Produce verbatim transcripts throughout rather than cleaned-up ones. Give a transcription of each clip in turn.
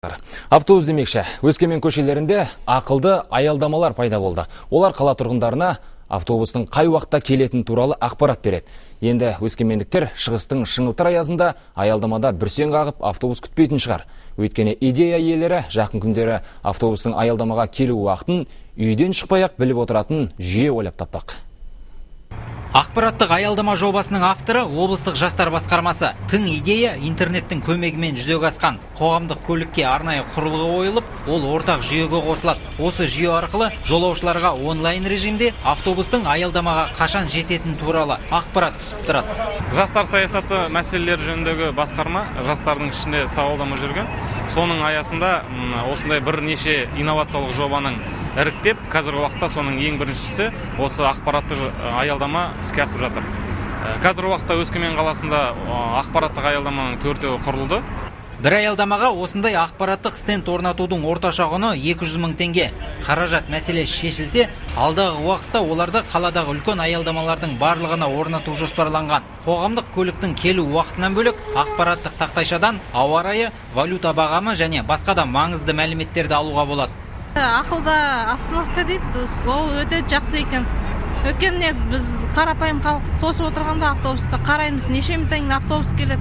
Автобус демекші, Өскемен көшелерінде ақылды аялдамалар пайда болды. Олар қала тұрғындарына автобустың қай уақытта келетін туралы ақпарат береді. Енді өскемендіктер шығыстың шыңылтыр аязында аялдамада бүрсең қағып автобус күтпейтін шығар. Өйткені идея иелері жақын күндері автобустың аялдамаға келу уақытын үйден шықпай-ақ біліп отыратын жүйе ойлап таппақ. Ақпараттық аялдама жобасының авторы облыстық жастар басқармасы. Тың идея интернеттің көмегімен жүзеге асқан. Қоғамдық көлікке арнайы құрылғы ойылып, ол ортақ жүйеге қосылады. Осы жүйе арқылы жолаушыларға онлайн режимде автобустың аялдамаға қашан жететін туралы ақпарат түсіп тұрады. Жастар саясаты мәселелері жөніндегі басқарма жастардың ішінде сауалдама жүрген. Соның аясында осындай бірнеше инновациялық жобаның іріктеп, қазіргі уақытта соның ең біріншісі осы ақпаратты аялдама іске асып жатыр. Қазіргі уақытта Өскемен қаласында ақпараттық аялдаманың төртеуі құрылды. Бір аялдамаға осындай ақпараттық стенд орнатудың орташа құны екі жүз мың теңге. Қаражат мәселесі шешілсе, алдағы уақытта оларды қаладағы үлкен аялдамалардың барлығына орнату жоспарланған. Қоғамдық көліктің келу уақытынан бөлек ақпараттық тақтайшадан ауа райы, валюта бағамы және басқа да маңызды мәліметтерді алуға болады. Ақылды остановка дейді, ол өте жақсы екен. Өткенде біз қарапайым халық тосып отырғанда автобуста қараймыз, неше минуттан автобус келеді.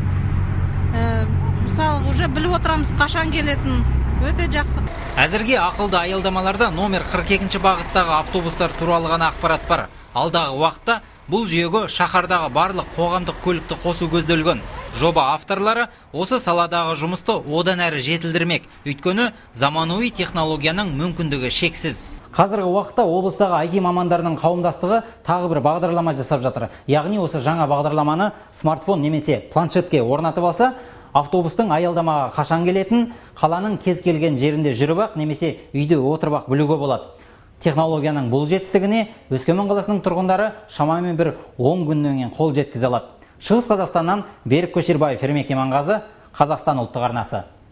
Мысалы, уже біліп отырамыз қашан келетін. Өте жақсы. Әзірге ақылды аялдамаларда номер қырық екінші бағыттағы автобустар туралы ғана ақпарат бар. Алдағы уақытта бұл жүйеге шаһардағы барлық қоғамдық көлікті қосу көзделген. Жоба авторлары осы саладағы жұмысты одан әрі жетілдірмек. Өйткені заманауи технологияның мүмкіндігі шексіз. Қазіргі уақытта облыстағы ай ти мамандарының қауымдастығы тағы бір бағдарлама жасап жатыр. Яғни осы жаңа бағдарламаны смартфон немесе планшетке орнатып алса, автобустың аялдамаға қашан келетін, қаланың кез келген жерінде жүріп-ақ немесе үйде отырып-ақ білуге болады. Технологияның бұл жетістігіне Өскемен қаласының тұрғындары шамамен бір он күннен кейін қол жеткізе алады. Шығыс Қазақстаннан Берік Көшербаев, Ермек Иманғазы, Қазақстан ұлттық арнасы.